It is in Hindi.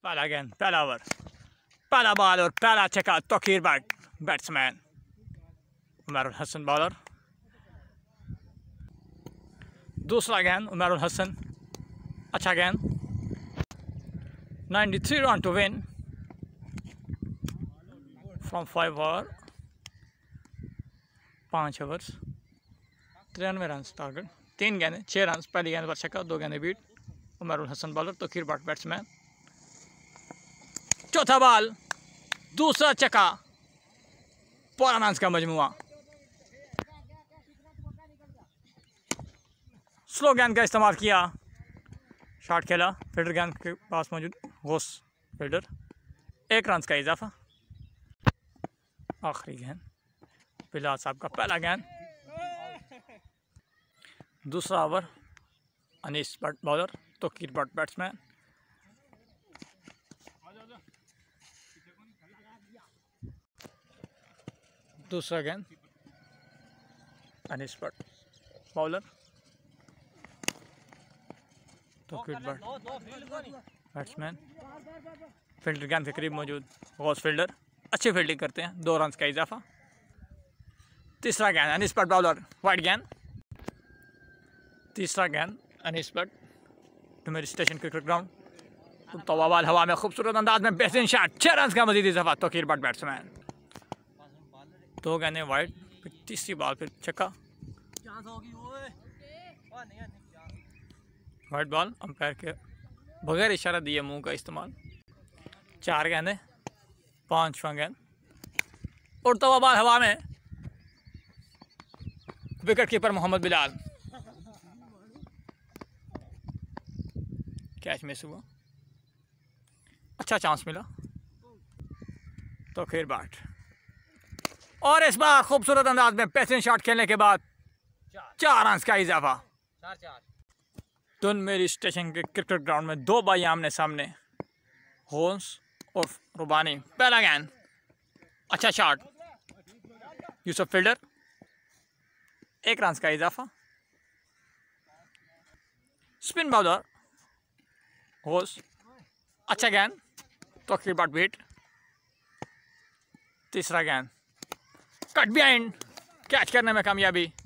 पहला गेंद, पहला ओवर, पहला बॉल और पहला छक्का। Tauqeer batsman Umrul Hasan bowler. दूसरा गेंद उमरुल हसन, अच्छा गेंद। 93 run to win from 5 over, 5 overs, 93 run target. 3 गेंदें 6 रन। पहली गेंद पर छक्का, 2 गेंदें beat. Umrul Hasan bowler, Tauqeer batsman. चौथा बॉल, दूसरा छक्का, 12 रन का मजमुआ। स्लो गेंद का इस्तेमाल किया, शॉट खेला। फील्डर गेंद के पास मौजूद घोष फील्डर। 1 रन का इजाफा। आखिरी गेंद, बिलाल साहब का पहला गेंद। दूसरा over, Anees Bhatt bowler, Tauqeer Bhatt batsman. दूसरा गेंद, Anees Bhatt bowler, Tauqeer Bhatt batsman. Fielder गेंद के करीब मौजूद गौस फील्डर, अच्छी फील्डिंग करते हैं। 2 रन का इजाफा। तीसरा गेंद, अनीस भट्ट बॉलर, वाइड गेंद। तीसरा गेंद, Anees Bhatt, Dumeri station cricket ground. तो बॉल हवा में खूबसूरत अंदाज में बेहतरीन शॉट, 6 रन का मजीद इजाफा। तौकीर भट्ट बैट्समैन। 2 गेंदें वाइड, फिर तीसरी बॉल फिर छक्का। वाइड बॉल, अंपायर के बगैर इशारा दिए मुंह का इस्तेमाल। 4 गेंदें, 5वां गेंद। उड़ता हुआ बॉल हवा में, wicket keeper Mohammad Bilal. Catch miss हुआ, अच्छा चांस मिला। तौकीर भट्ट, और इस बार खूबसूरत अंदाज में बेहतरीन शॉट खेलने के बाद 4 रन का इजाफा। डुमेरी स्टेशन के क्रिकेट ग्राउंड में 2 भाई आमने सामने, होल्स और रुबानी। पहला गेंद, अच्छा शॉट, यूसुफ फील्डर। 1 रन का इजाफा। स्पिन बॉलर होल्स, अच्छा गेंद, तौकीर भट्ट बीट। तीसरा गेंद, कट बिहाइंड, कैच करने में कामयाबी।